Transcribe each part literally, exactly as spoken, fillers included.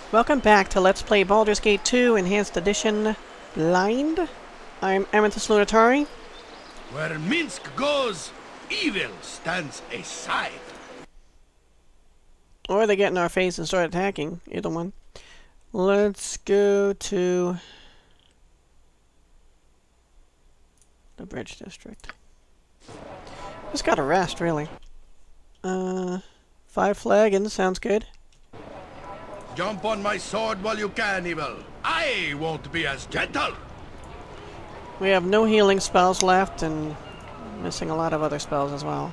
Welcome back to Let's Play Baldur's Gate two Enhanced Edition Blind. I'm Amethyst Lunatari. Where Minsk goes, evil stands aside. Or they get in our face and start attacking. Either one. Let's go to the Bridge District. Just gotta rest, really. Uh, five flagons sounds good. Jump on my sword while you can, evil. I won't be as gentle. We have no healing spells left and missing a lot of other spells as well.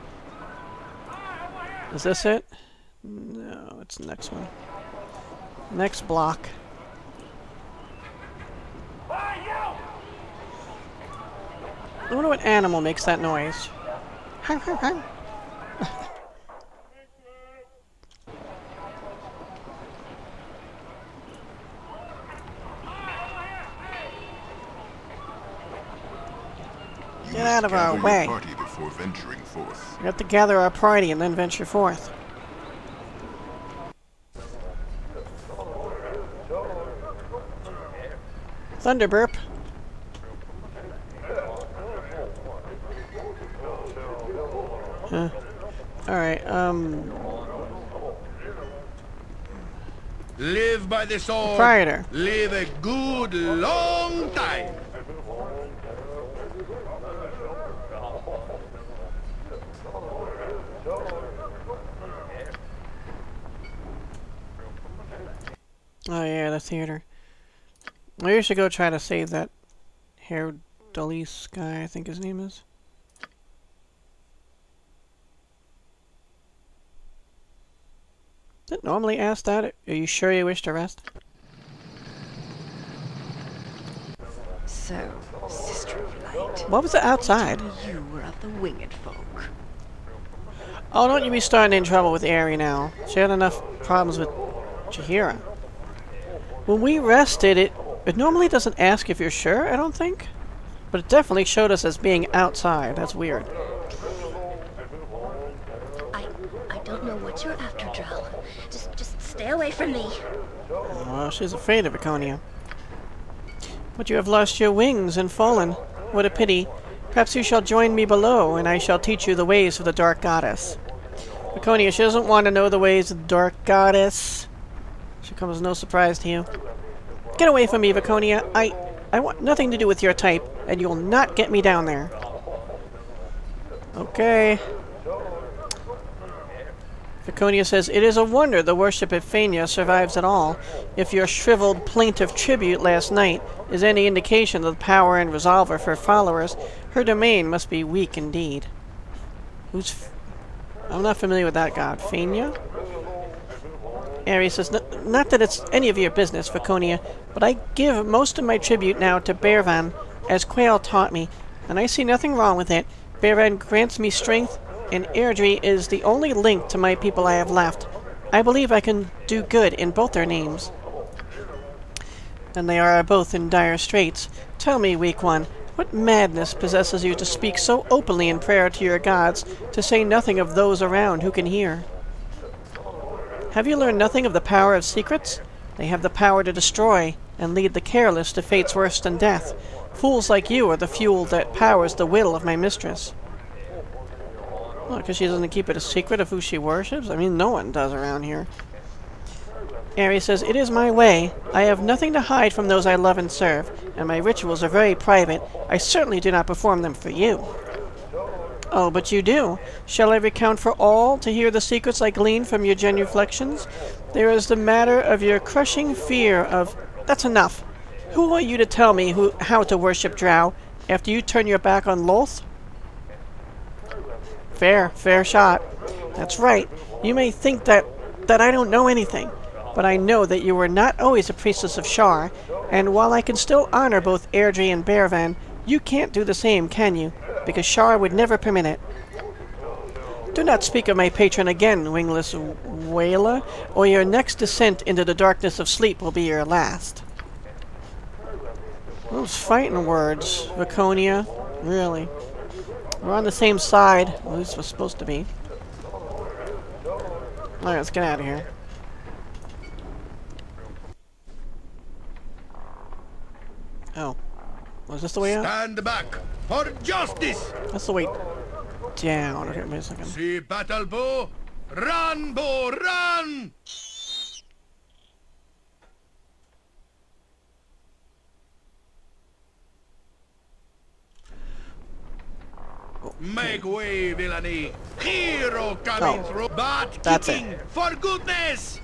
Is this it? No, it's the next one. Next block. I wonder what animal makes that noise. Get out of our way. Party before venturing forth. We have to gather our party and then venture forth. Thunderburp. Huh. Alright, um... Live by the sword. Proprietor. Live a good long time. Oh yeah, the theater. Maybe should go try to save that Hair Dulce guy, I think his name is. Does it normally ask that? Are you sure you wish to rest? So, Sister of Light. What was it outside? You were of the winged folk. Oh, don't you be starting in trouble with Aerie now. She had enough problems with Jaheira. When we rested, it it normally doesn't ask if you're sure, I don't think. But it definitely showed us as being outside. That's weird. I I don't know what you're after, Drell. Just just stay away from me. Well, she's afraid of Viconia. But you have lost your wings and fallen. What a pity. Perhaps you shall join me below, and I shall teach you the ways of the Dark Goddess. Viconia, she doesn't want to know the ways of the Dark Goddess. She comes as no surprise to you. Get away from me, Viconia. I I want nothing to do with your type, and you'll not get me down there. Okay. Viconia says, it is a wonder the worship of Faerûn survives at all. If your shriveled plaintive tribute last night is any indication of the power and resolve of her followers, her domain must be weak indeed. Who's... F I'm not familiar with that god. Faerûn? Aerie says, not that it's any of your business, Viconia, but I give most of my tribute now to Bearvan, as Quail taught me, and I see nothing wrong with it. Bearvan grants me strength, and Airdrie is the only link to my people I have left. I believe I can do good in both their names. And they are both in dire straits. Tell me, weak one, what madness possesses you to speak so openly in prayer to your gods, to say nothing of those around who can hear? Have you learned nothing of the power of secrets? They have the power to destroy, and lead the careless to fates worse than death. Fools like you are the fuel that powers the will of my mistress. Well, because she doesn't keep it a secret of who she worships? I mean, no one does around here. Aerie says, it is my way. I have nothing to hide from those I love and serve, and my rituals are very private. I certainly do not perform them for you. Oh, but you do. Shall I recount for all to hear the secrets I glean from your genuflections? There is the matter of your crushing fear of... That's enough. Who are you to tell me who how to worship Drow, after you turn your back on Lolth? Fair, fair shot. That's right. You may think that, that I don't know anything, but I know that you were not always a priestess of Shar, and while I can still honor both Airdrie and Bearvan, you can't do the same, can you? Because Shar would never permit it. Do not speak of my patron again, wingless wailer, or your next descent into the darkness of sleep will be your last. Those fighting words, Viconia. Really. We're on the same side. At least we're supposed to be. Alright, let's get out of here. Oh. Was this the way out? Stand back for justice! That's the way down. Okay, wait a second. See battle bow? Run, bow, run! Make way, villainy! Hero coming Oh. through, but That's kicking, for goodness!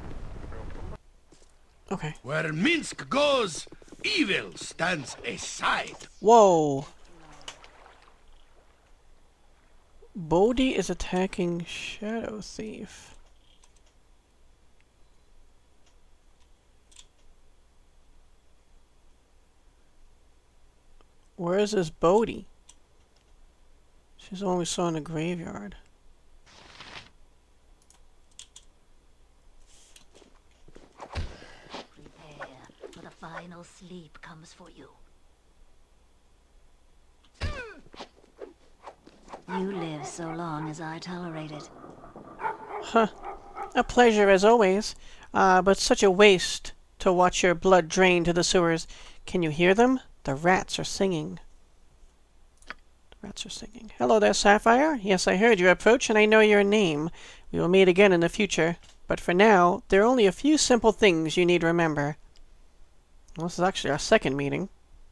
Okay. Where Minsk goes, evil stands aside. Whoa. Bodhi is attacking Shadow Thief. Where is this Bodhi? She's the one we saw in the graveyard. Prepare, for the final sleep comes for you. You live so long as I tolerate it. Huh. A pleasure as always, uh, but such a waste to watch your blood drain to the sewers. Can you hear them? The rats are singing. The rats are singing. Hello there, Sapphire. Yes, I heard your approach and I know your name. We will meet again in the future. But for now, there are only a few simple things you need to remember. Well, this is actually our second meeting.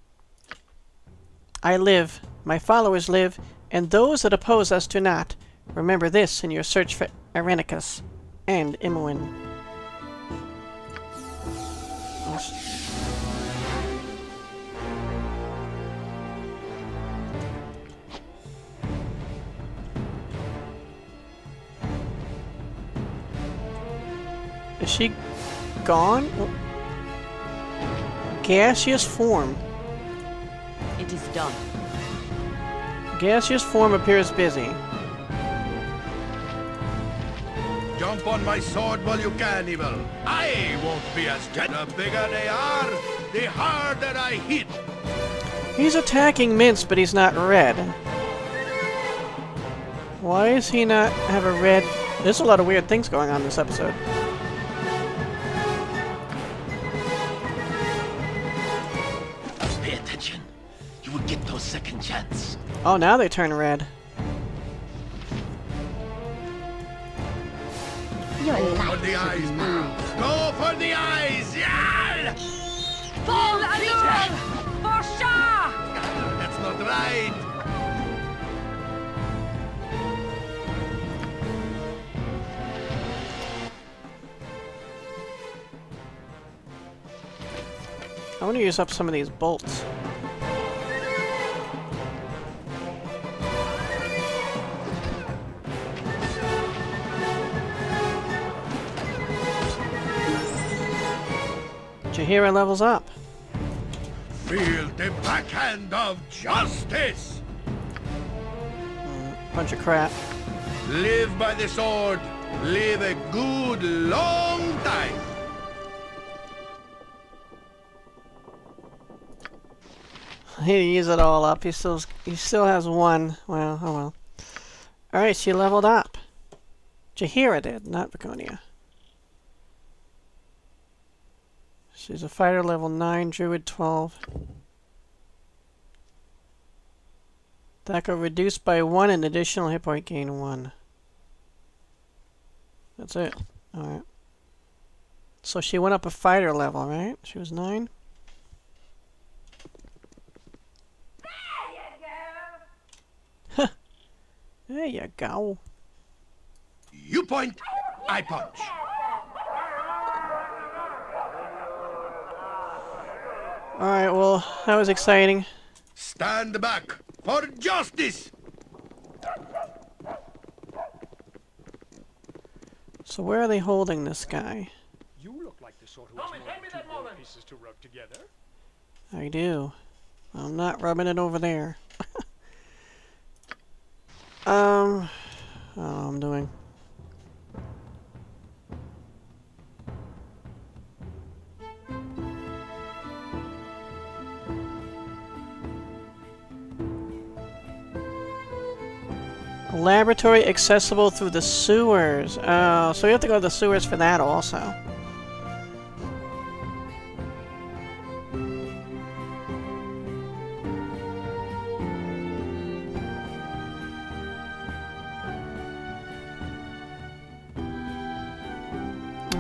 I live. My followers live. And those that oppose us do not. Remember this in your search for Irenicus and Imoen. Is she gone? Gaseous form. It is done. Gaseous form appears busy. Jump on my sword while you can, evil. I won't be as dead. The bigger they are, the harder I hit. He's attacking Mince, but he's not red. Why does he not have a red... There's a lot of weird things going on in this episode. Pay attention. You will get no second chance. Oh, now they turn red. Your Go for life the should eyes, be mine. Go for the eyes! Yeah! Fall alone! Forsha! That's not right. I want to use up some of these bolts. Jaheira levels up. Feel the backhand of justice. Mm, bunch of crap. Live by the sword. Live a good long time. He didn't use it all up. He still he still has one. Well, oh well. All right, she leveled up. Jaheira did, not Viconia. She's a fighter level nine, druid twelve. Attack reduced by one and additional hit point gain one. That's it. Alright. So she went up a fighter level, right? She was nine? There you go. There you go. You point, I punch. Alright, well, that was exciting. Stand back for justice. So where are they holding this guy? You look like the sort who has more than two gold pieces to rub together. I do. I'm not rubbing it over there. um, I don't know what I'm doing. Laboratory accessible through the sewers. Oh, so we have to go to the sewers for that also.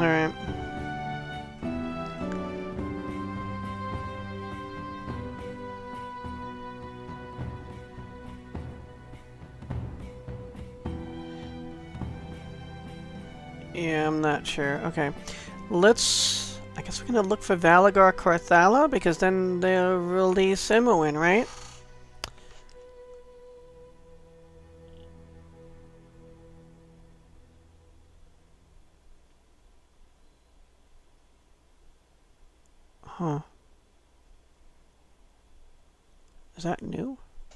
Alright. Yeah, I'm not sure. Okay. Let's... I guess we're gonna look for Valygar Corthala, because then they'll release Imoen, right? Huh. Is that new?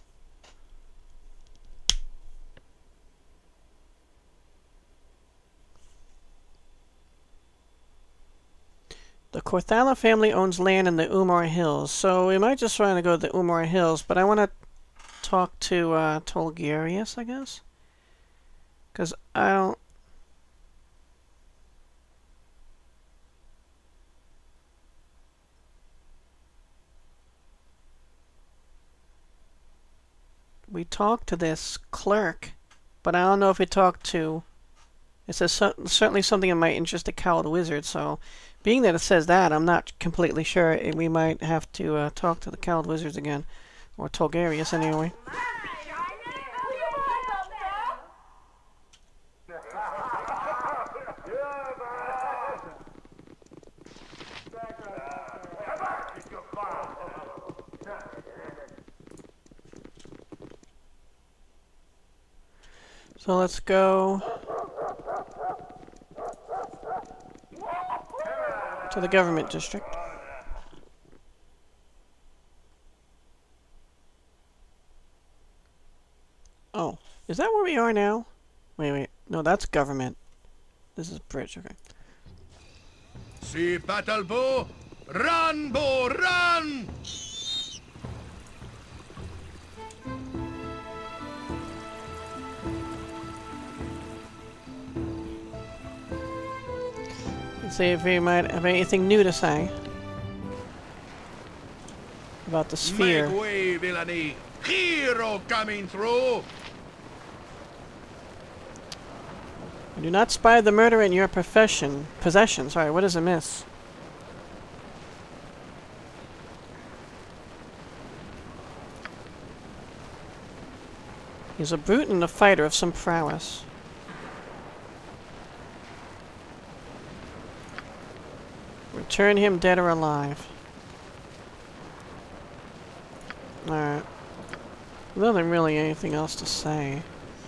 The Corthala family owns land in the Umar Hills, so we might just try to go to the Umar Hills, but I want to talk to uh, Tolgarius, I guess? Because I don't... We talked to this clerk, but I don't know if we talked to... It says so certainly something that might interest the cowled wizard, so... Being that it says that, I'm not completely sure. We might have to uh, talk to the cowled wizards again. Or Tolgarius, anyway. So let's go... to the government district. Oh, is that where we are now? Wait, wait. No, that's government. This is bridge, okay. See battle bow? Run, bow, run! Let's see if we might have anything new to say about the sphere. Make way, villainy! Hero coming through! I do not spy the murder in your profession. Possession, sorry, what is amiss? He's a brute and a fighter of some prowess. Return him dead or alive. Alright. Nothing really anything else to say.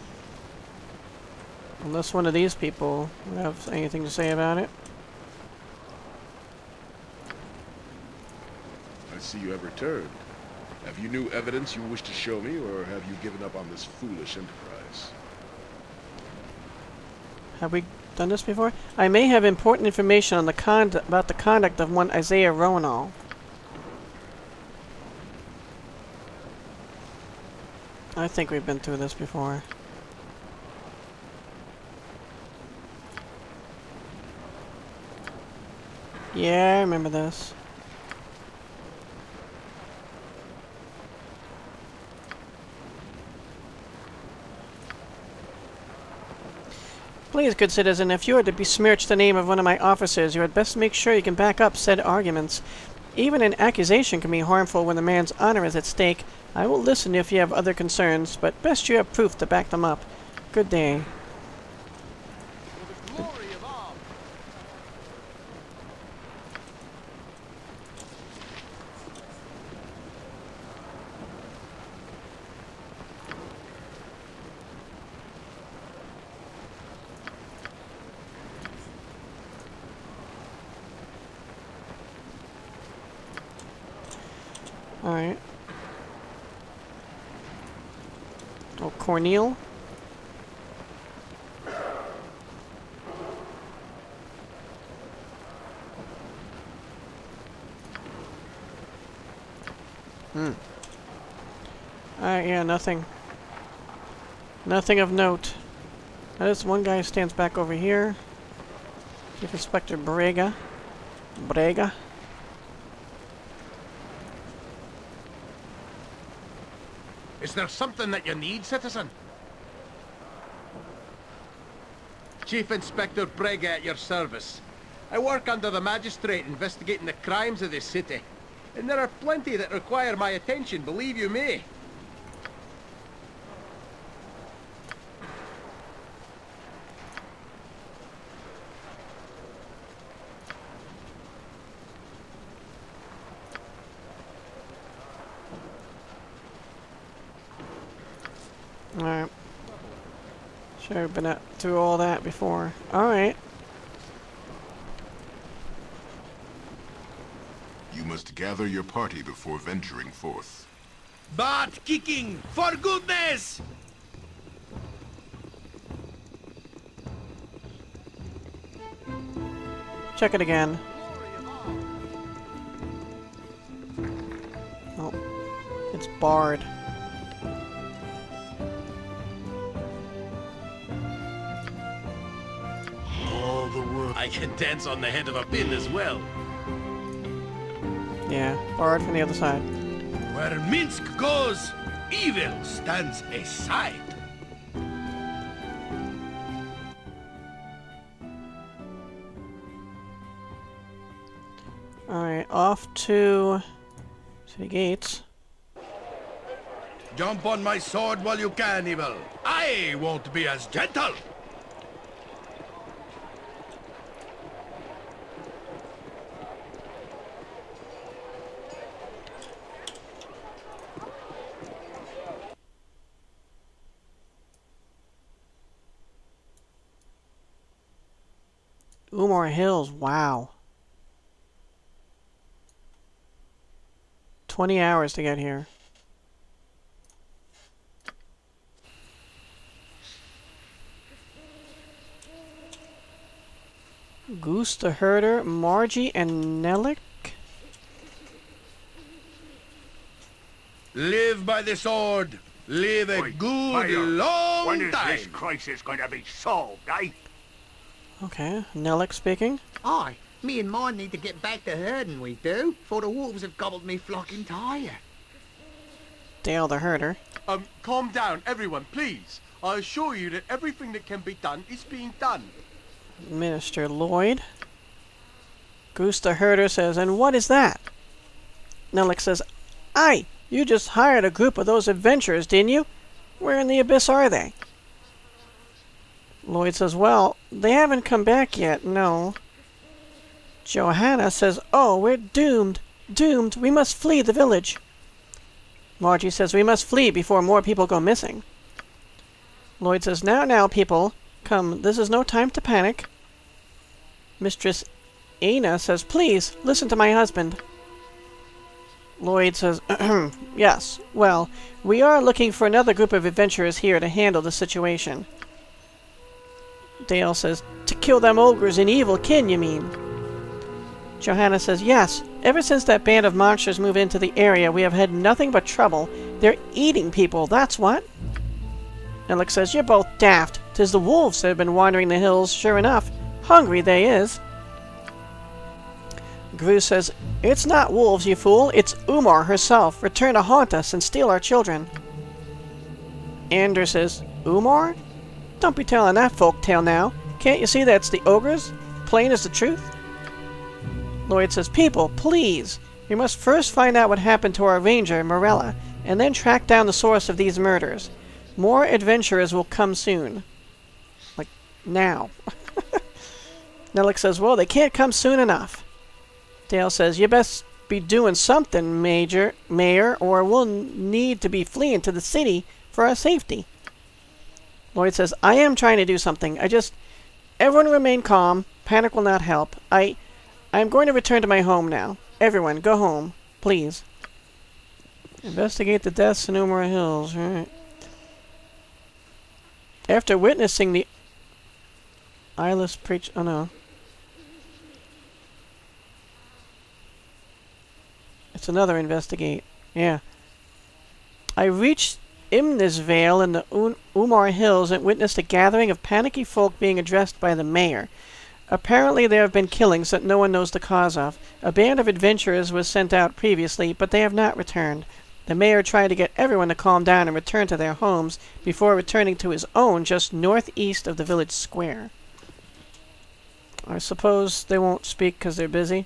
Unless one of these people would have anything to say about it. I see you have returned. Have you new evidence you wish to show me, or have you given up on this foolish enterprise? Have we done this before? I may have important information on the con about the conduct of one Isaiah Ronal. I think we've been through this before. Yeah, I remember this. Please, good citizen, if you are to besmirch the name of one of my officers, you had best make sure you can back up said arguments. Even an accusation can be harmful when the man's honor is at stake. I will listen if you have other concerns, but best you have proof to back them up. Good day. Alright. Oh, Cornel? Hmm. Alright, yeah, nothing. Nothing of note. Now, this one guy stands back over here. Chief Inspector Brega. Brega. Is there something that you need, citizen? Chief Inspector Brega at your service. I work under the magistrate investigating the crimes of this city. And there are plenty that require my attention, believe you me. Alright. Sure, I've been through all that before. Alright. You must gather your party before venturing forth. Butt kicking, for goodness! Check it again. Oh. It's barred. All the world. I can dance on the head of a pin as well. Yeah, barred from the other side. Where Minsk goes, evil stands aside. Alright, off to city gates. Jump on my sword while you can, evil. I won't be as gentle. Umar Hills, wow. Twenty hours to get here. Goose the Herder, Margie and Nellick? Live by the sword. Live a Oi, good Mayor, long when is time. this crisis going to be solved, eh? Okay, Nellick speaking. Aye, me and mine need to get back to herding, we do, for the wolves have gobbled me flock entire. Dale the Herder. Um, calm down, everyone, please. I assure you that everything that can be done is being done. Minister Lloyd. Goose the Herder says, and what is that? Nellick says, aye, you just hired a group of those adventurers, didn't you? Where in the abyss are they? Lloyd says, well, they haven't come back yet, no. Johanna says, oh, we're doomed. Doomed. We must flee the village. Margie says, we must flee before more people go missing. Lloyd says, now, now, people. Come, this is no time to panic. Mistress Aina says, please, listen to my husband. Lloyd says, yes, well, we are looking for another group of adventurers here to handle the situation. Dale says, to kill them ogres and evil kin, you mean? Johanna says, yes. Ever since that band of monsters moved into the area, we have had nothing but trouble. They're eating people, that's what. Nellick says, you're both daft. 'Tis the wolves that have been wandering the hills, sure enough. Hungry they is. Gru says, it's not wolves, you fool. It's Umar herself, returned to haunt us and steal our children. Ander says, Umar? Don't be telling that folk tale now. Can't you see that's the ogres? Plain as the truth. Lloyd says, people, please. We must first find out what happened to our ranger, Morella, and then track down the source of these murders. More adventurers will come soon. Like, now. Nellick says, well, they can't come soon enough. Dale says, you best be doing something, Major, Mayor, or we'll need to be fleeing to the city for our safety. Lloyd says, I am trying to do something. I just... Everyone remain calm. Panic will not help. I... I'm going to return to my home now. Everyone, go home. Please. Investigate the deaths in Umar Hills. Right. After witnessing the... eyeless preach... Oh, no. It's another investigate. Yeah. I reached Imnisvale in the Un Umar Hills and witnessed a gathering of panicky folk being addressed by the mayor. Apparently there have been killings that no one knows the cause of. A band of adventurers was sent out previously, but they have not returned. The mayor tried to get everyone to calm down and return to their homes before returning to his own just northeast of the village square. I suppose they won't speak because they're busy.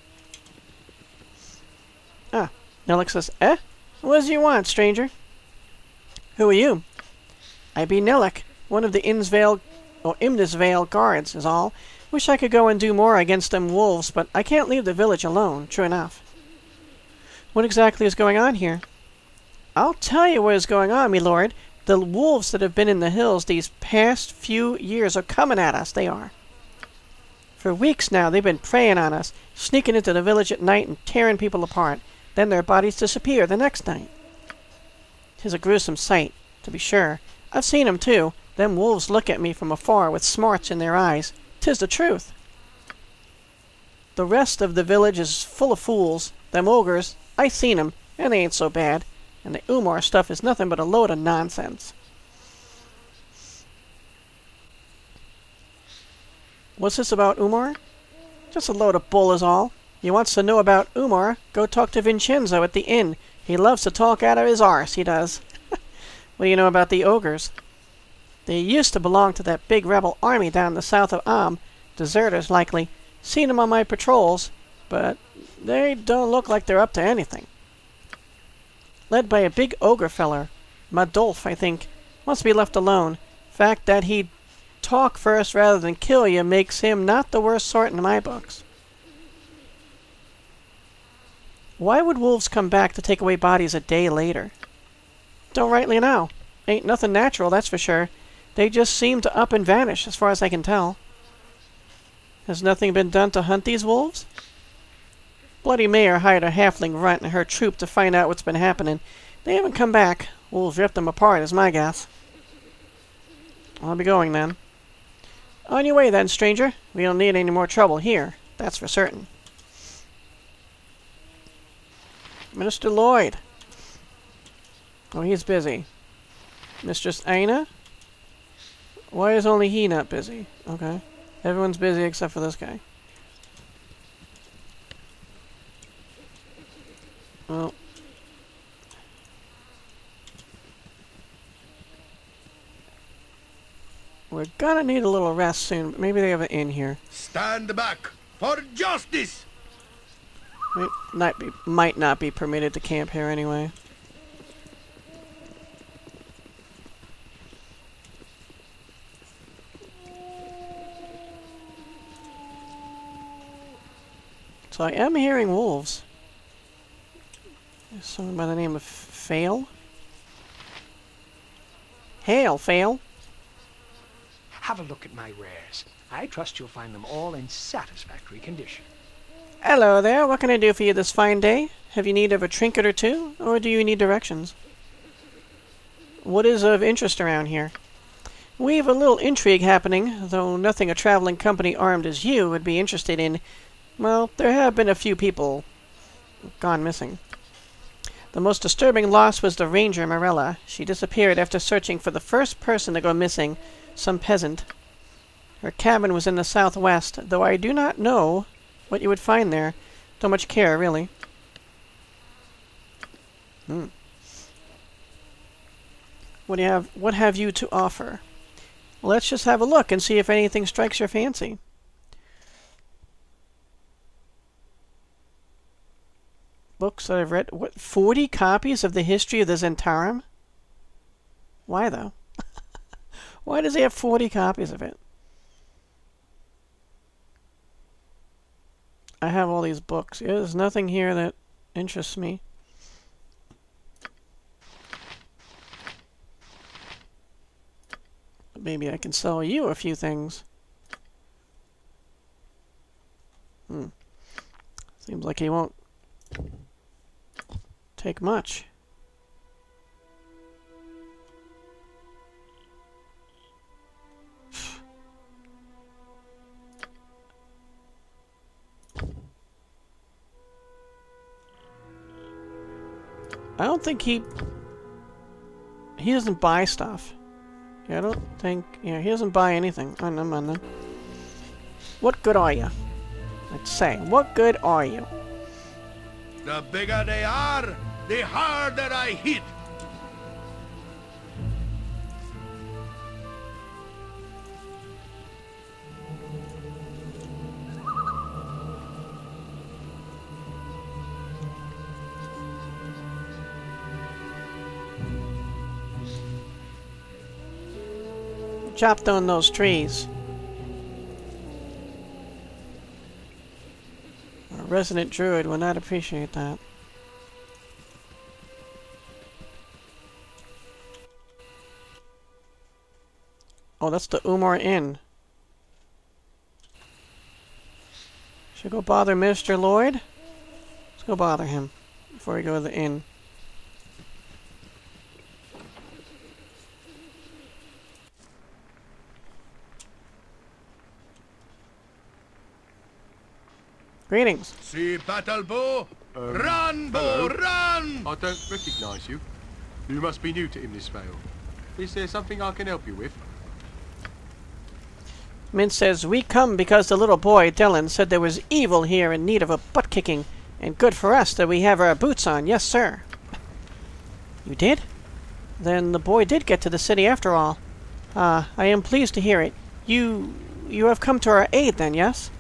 Ah, Nellick says, eh? What do you want, stranger? Who are you? I be Nellick, one of the Innsvale, or Imnisvale guards, is all. Wish I could go and do more against them wolves, but I can't leave the village alone, true enough. What exactly is going on here? I'll tell you what is going on, me lord. The wolves that have been in the hills these past few years are coming at us, they are. For weeks now, they've been preying on us, sneaking into the village at night and tearing people apart. Then their bodies disappear the next night. 'Tis a gruesome sight, to be sure. I've seen 'em too. Them wolves look at me from afar with smarts in their eyes. 'Tis the truth. The rest of the village is full of fools. Them ogres, I seen 'em, and they ain't so bad. And the Umar stuff is nothing but a load of nonsense. What's this about Umar? Just a load of bull is all. You wants to know about Umar, go talk to Vincenzo at the inn. He loves to talk out of his arse, he does. What do you know about the ogres? They used to belong to that big rebel army down the south of Am. Deserters, likely. Seen 'em on my patrols, but they don't look like they're up to anything. Led by a big ogre feller. Madolf, I think. Must be left alone. Fact that he'd talk first rather than kill you makes him not the worst sort in my books. Why would wolves come back to take away bodies a day later? Don't rightly know. Ain't nothing natural, that's for sure. They just seem to up and vanish, as far as I can tell. Has nothing been done to hunt these wolves? Bloody Mayor hired a halfling runt and her troop to find out what's been happening. They haven't come back. Wolves ripped them apart, is my guess. I'll be going then. On your way then, stranger. We don't need any more trouble here, that's for certain. Minister Lloyd. Oh, he's busy. Mistress Aina? Why is only he not busy? Okay. Everyone's busy except for this guy. Well. We're gonna need a little rest soon, but maybe they have an inn here. Stand back for justice! We might, be, might not be permitted to camp here anyway. So I am hearing wolves. There's someone by the name of Fail. Hail, Fail. Have a look at my wares. I trust you'll find them all in satisfactory condition. Hello there, what can I do for you this fine day? Have you need of a trinket or two, or do you need directions? What is of interest around here? We've a little intrigue happening, though nothing a traveling company armed as you would be interested in. Well, there have been a few people gone missing. The most disturbing loss was the ranger Marella. She disappeared after searching for the first person to go missing, some peasant. Her cabin was in the southwest, though I do not know what you would find there. Don't much care, really. Hmm. What do you have? What have you to offer? Let's just have a look and see if anything strikes your fancy. Books that I've read. What? Forty copies of the history of the Zentarum? Why though? Why does he have forty copies of it? I have all these books. Yeah, there's nothing here that interests me. Maybe I can sell you a few things. Hmm. Seems like he won't take much. I don't think he... He doesn't buy stuff. Yeah, I don't think... Yeah, he doesn't buy anything. Oh, never mind then. What good are you? Let's say, what good are you? The bigger they are, the harder I hit. Chop down those trees. A resident druid will not appreciate that. Oh, that's the Umar Inn. Should go bother Minister Lloyd? Let's go bother him before we go to the inn. Greetings. See battle bow? Um, run, bow, hello. run! I don't recognise you. You must be new to Imnisvale. Is there something I can help you with? Mint says, we come because the little boy, Dylan, said there was evil here in need of a butt-kicking, and good for us that we have our boots on, yes sir. You did? Then the boy did get to the city after all. Ah, I am pleased to hear it. You... you have come to our aid then, yes?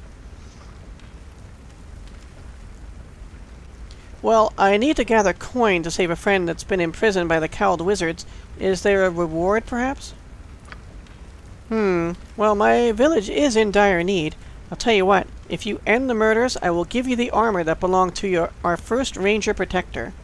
Well, I need to gather coin to save a friend that's been imprisoned by the cowled wizards. Is there a reward, perhaps? Hmm. Well, my village is in dire need. I'll tell you what. If you end the murders, I will give you the armor that belonged to your our first ranger protector.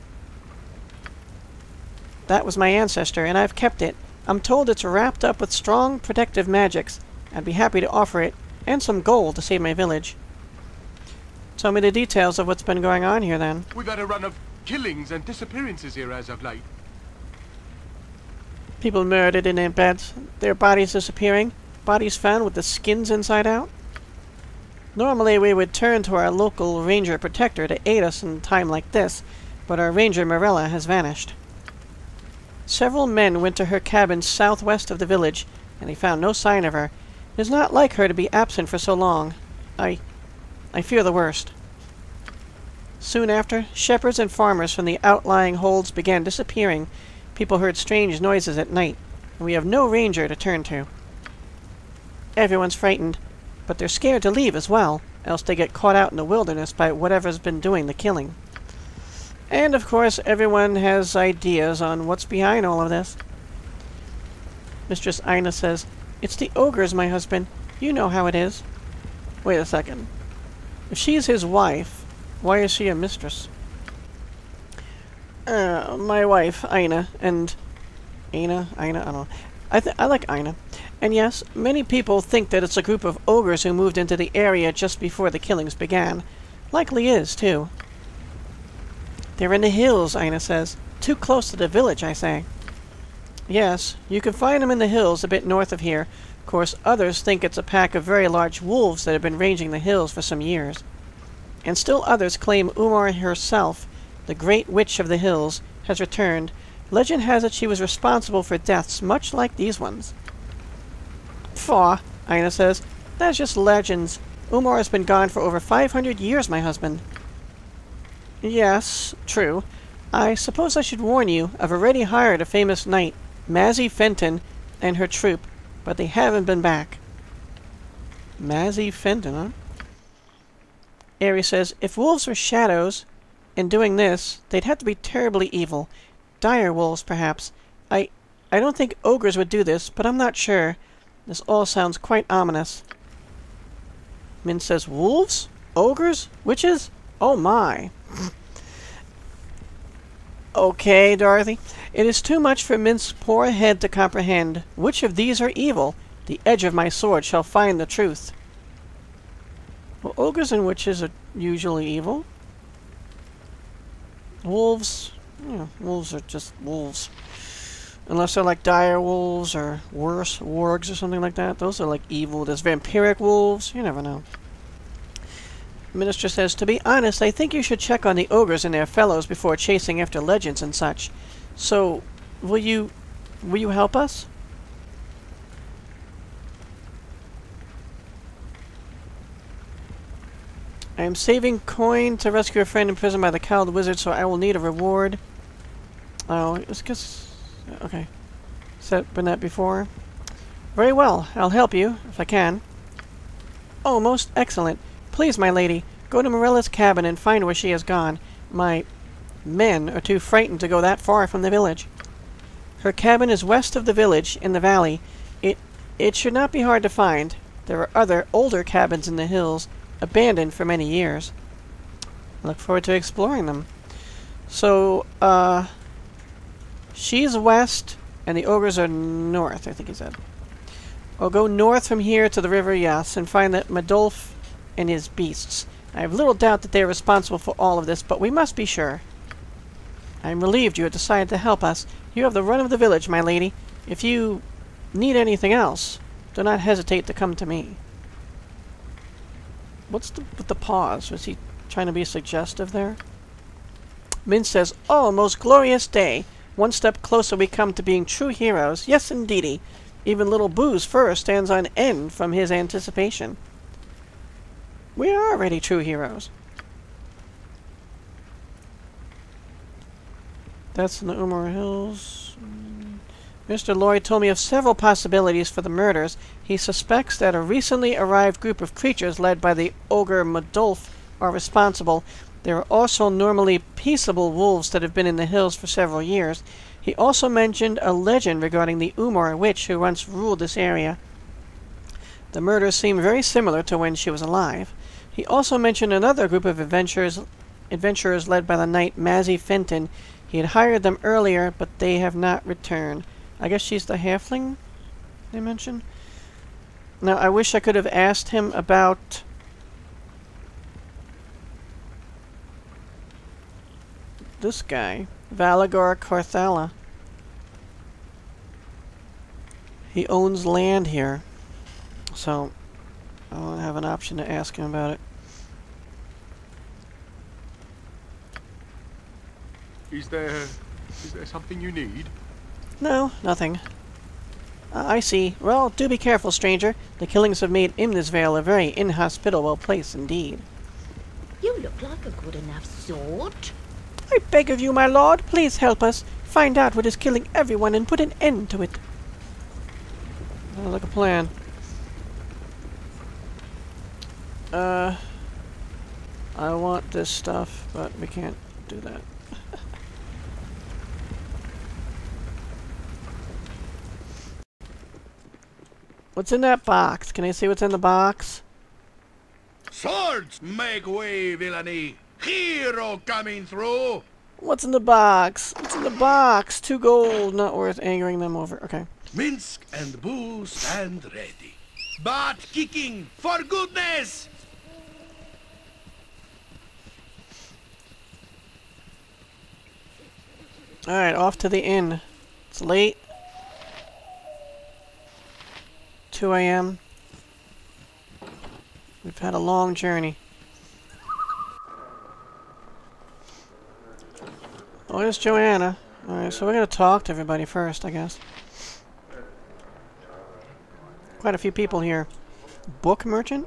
That was my ancestor, and I've kept it. I'm told it's wrapped up with strong protective magics. I'd be happy to offer it, and some gold to save my village. Tell me the details of what's been going on here, then. We've had a run of killings and disappearances here as of late. People murdered in their beds, their bodies disappearing, bodies found with the skins inside out. Normally we would turn to our local ranger protector to aid us in a time like this, but our ranger Morella has vanished. Several men went to her cabin southwest of the village, and they found no sign of her. It is not like her to be absent for so long. I... I fear the worst. Soon after, shepherds and farmers from the outlying holds began disappearing. People heard strange noises at night, and we have no ranger to turn to. Everyone's frightened, but they're scared to leave as well, else they get caught out in the wilderness by whatever's been doing the killing. And of course, everyone has ideas on what's behind all of this. Mistress Ina says, "It's the ogres, my husband. You know how it is." Wait a second. If she's his wife, why is she a mistress? Uh, my wife, Ina, and... Ina? Ina? I don't know. I, th I like Ina. And yes, many people think that it's a group of ogres who moved into the area just before the killings began. Likely is, too. They're in the hills, Ina says. Too close to the village, I say. Yes, you can find them in the hills a bit north of here. Of course, others think it's a pack of very large wolves that have been ranging the hills for some years. And still others claim Umar herself, the great witch of the hills, has returned. Legend has it she was responsible for deaths much like these ones. Phaw, Ina says. That's just legends. Umar has been gone for over five hundred years, my husband. Yes, true. I suppose I should warn you, I've already hired a famous knight, Mazzy Fenton, and her troop, but they haven't been back. Mazzy Fenton, huh? Aerie says, if wolves were shadows, in doing this, they'd have to be terribly evil. Dire wolves, perhaps. I I don't think ogres would do this, but I'm not sure. This all sounds quite ominous. Min says, wolves? Ogres? Witches? Oh my. Okay, Dorothy. It is too much for Mint's poor head to comprehend. Which of these are evil? The edge of my sword shall find the truth. Well, ogres and witches are usually evil. Wolves, yeah, wolves are just wolves. Unless they're like dire wolves or worse, wargs or something like that. Those are like evil. There's vampiric wolves. You never know. Minister says, to be honest, I think you should check on the ogres and their fellows before chasing after legends and such. So, will you, will you help us? I am saving coin to rescue a friend imprisoned by the cowled wizard, so I will need a reward. Oh, it's because... Okay. Has that been that before? Very well. I'll help you, if I can. Oh, most excellent. Please, my lady, go to Morella's cabin and find where she has gone. My men are too frightened to go that far from the village. Her cabin is west of the village, in the valley. It It should not be hard to find. There are other, older cabins in the hills, abandoned for many years. I look forward to exploring them. So, uh... she's west, and the ogres are north, I think he said. I'll go north from here to the river Yass and find that Madolf and his beasts. I have little doubt that they are responsible for all of this, but we must be sure. I am relieved you have decided to help us. You have the run of the village, my lady. If you need anything else, do not hesitate to come to me. What's the, with the pause? Was he trying to be suggestive there? Min says, "Oh, most glorious day. One step closer we come to being true heroes. Yes, indeedy. Even little Boo's fur stands on end from his anticipation." We are already true heroes. That's in the Umar Hills. Mister Lloyd told me of several possibilities for the murders. He suspects that a recently arrived group of creatures led by the ogre Madolf are responsible. There are also normally peaceable wolves that have been in the hills for several years. He also mentioned a legend regarding the Umar witch who once ruled this area. The murders seem very similar to when she was alive. He also mentioned another group of adventurers, adventurers led by the knight Mazzy Fenton. He had hired them earlier, but they have not returned. I guess she's the halfling they mentioned. Now, I wish I could have asked him about this guy, Valygar Corthala. He owns land here, so I don't have an option to ask him about it. Is there... is there something you need? No, nothing. Uh, I see. Well, do be careful, stranger. The killings have made Imnisvale a very inhospitable place indeed. You look like a good enough sort. I beg of you, my lord, please help us. Find out what is killing everyone and put an end to it. Sounds like a plan. Uh, I want this stuff, but we can't do that. What's in that box? Can I see what's in the box? Swords, make way, villainy! Hero coming through! What's in the box? What's in the box? Two gold, not worth angering them over. Okay. Minsk and Boo stand ready. But kicking, for goodness! Alright, off to the inn. It's late. two A M We've had a long journey. Oh, there's Joanna. Alright, so we're gonna talk to everybody first, I guess. Quite a few people here. Book merchant?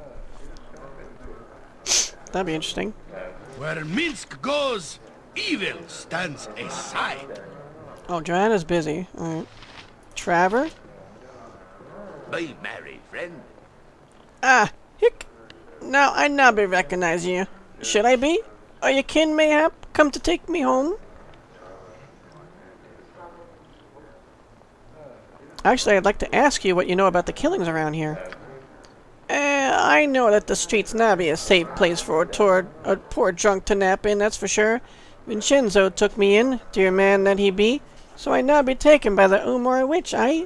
That'd be interesting. Where Minsk goes, evil stands aside. Oh, Joanna's busy. Alright. Traver? My merry friend. Ah, hick. Now I not be recognize you. Should I be? Are you kin mayhap? Come to take me home? Actually, I'd like to ask you what you know about the killings around here. Eh, I know that the streets not be a safe place for a, tour, a poor drunk to nap in, that's for sure. Vincenzo took me in, dear man that he be, so I not be taken by the Umar witch, I...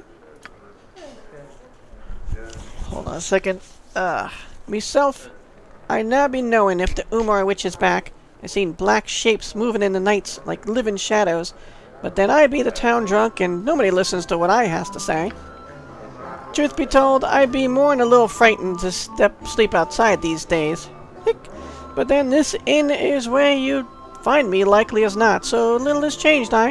Hold on a second. Uh, myself, I now be knowing if the Umar witch is back. I seen black shapes moving in the nights like living shadows. But then I be the town drunk and nobody listens to what I has to say. Truth be told, I be more'n a little frightened to step sleep outside these days. Hick. But then this inn is where you'd find me likely as not, so little has changed, I.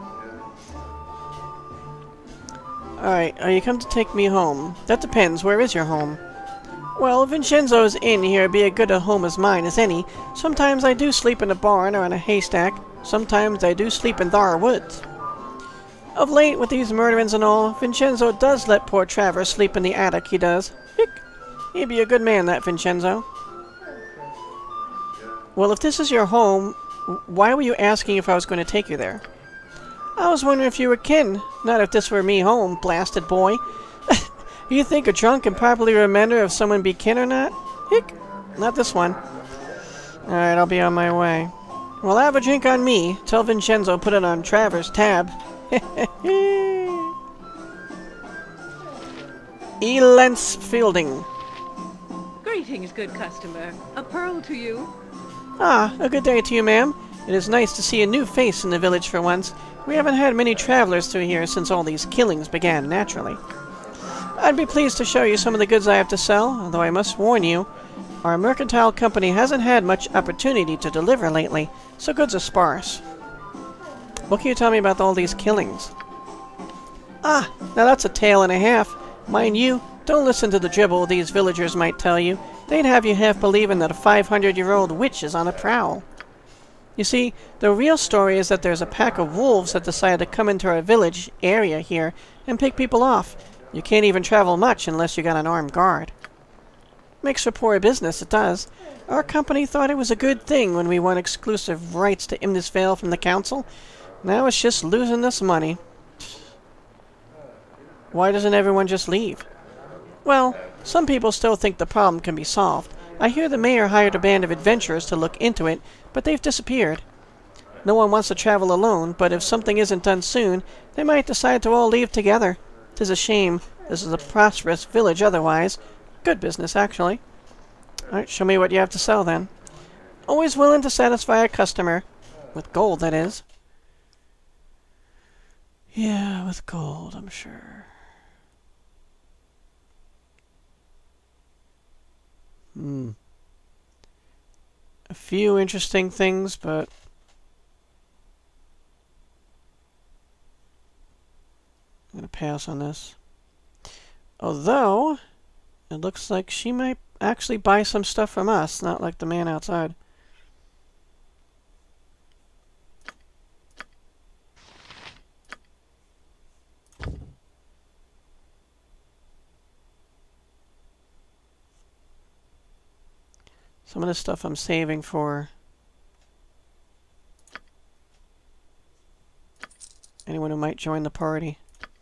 Alright, are you come to take me home? That depends. Where is your home? Well, Vincenzo's inn here be a good a home as mine as any. Sometimes I do sleep in a barn or in a haystack. Sometimes I do sleep in thar woods. Of late, with these murderings and all, Vincenzo does let poor Travers sleep in the attic, he does. Hick! He be a good man, that Vincenzo. Well, if this is your home, why were you asking if I was going to take you there? I was wondering if you were kin, not if this were me home, blasted boy. You think a drunk can properly remember if someone be kin or not? Hick! Not this one. Alright, I'll be on my way. Well, have a drink on me. Tell Vincenzo put it on Travers' tab. Elence Fielding. Greetings, good customer. A pearl to you. Ah, a good day to you, ma'am. It is nice to see a new face in the village for once. We haven't had many travelers through here since all these killings began naturally. I'd be pleased to show you some of the goods I have to sell, although I must warn you, our mercantile company hasn't had much opportunity to deliver lately, so goods are sparse. What can you tell me about all these killings? Ah, now that's a tale and a half. Mind you, don't listen to the dribble these villagers might tell you. They'd have you half believing that a five hundred year old witch is on the prowl. You see, the real story is that there's a pack of wolves that decided to come into our village area here and pick people off. You can't even travel much unless you got an armed guard. Makes for poor business, it does. Our company thought it was a good thing when we won exclusive rights to Imnis Vale from the council. Now it's just losing us money. Why doesn't everyone just leave? Well, some people still think the problem can be solved. I hear the mayor hired a band of adventurers to look into it, but they've disappeared. No one wants to travel alone, but if something isn't done soon, they might decide to all leave together. 'Tis a shame. This is a prosperous village otherwise. Good business, actually. Alright, show me what you have to sell, then. Always willing to satisfy a customer. With gold, that is. Yeah, with gold, I'm sure. Hmm. A few interesting things, but... I'm gonna pass on this. Although, it looks like she might actually buy some stuff from us, not like the man outside. Some of this stuff I'm saving for anyone who might join the party.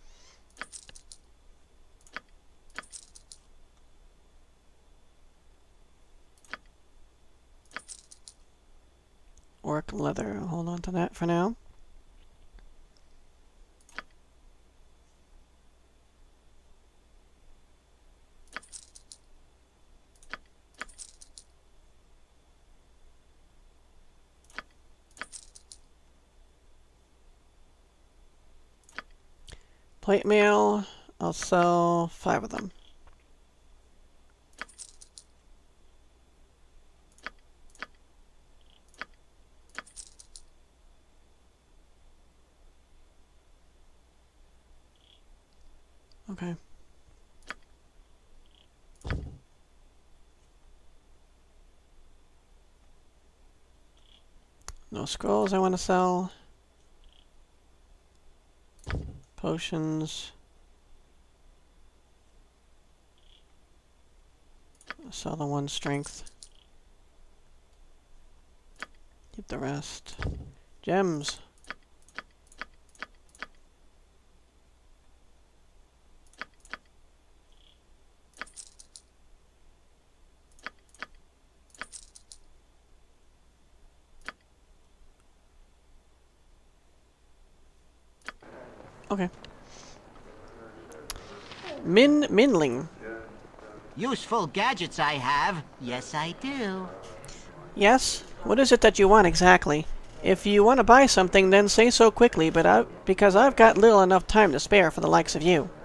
Orc leather. I'll hold on to that for now. Plate mail, I'll sell five of them. Okay. No scrolls I want to sell. Potions. I'll sell the one strength. Keep the rest. Gems. Okay. Min Minling. Useful gadgets I have. Yes, I do. Yes? What is it that you want exactly? If you want to buy something, then say so quickly, but I, because I've got little enough time to spare for the likes of you.